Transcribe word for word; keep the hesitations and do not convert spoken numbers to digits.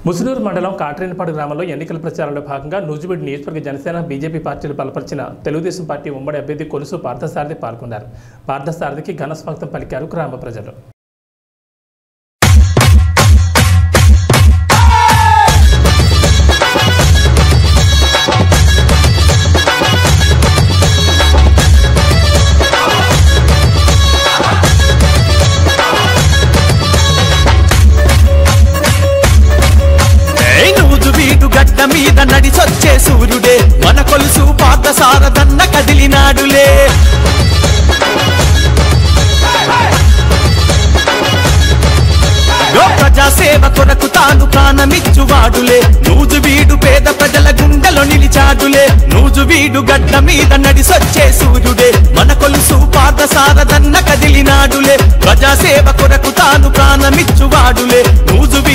ముసునూరు మండలం కాట్రేనిపాడు గ్రామంలో ఎన్నికల ప్రచారంలో భాగంగా నూజివీడు నియోజకవర్గ జనసేన బీజేపీ పార్టీలు బలపరిచిన తెలుగుదేశం పార్టీ ఉమ్మడి అభ్యర్థి కొలుసు పార్థసారథి పాల్గొన్నారు. పార్థసారథికి ఘన స్వాగతం పలికారు గ్రామ ప్రజలు. మీద నడిసొచ్చే సూర్యుడే మన కొలుసు పార్థసారథన్న కదిలినాడులే. ప్రజాసేవ కొరకు తాను ప్రాణమిచ్చువాడులే. నూజివీడు పేద ప్రజల గుండెలో నిలిచాడులే. నూజివీడు గడ్డ మీద నడిసొచ్చే సూర్యుడే మన కొలుసు పార్థసారథన్న కదిలినాడులే. ప్రజాసేవ కొరకు తాను ప్రాణమిచ్చువాడులే. నూజివీడు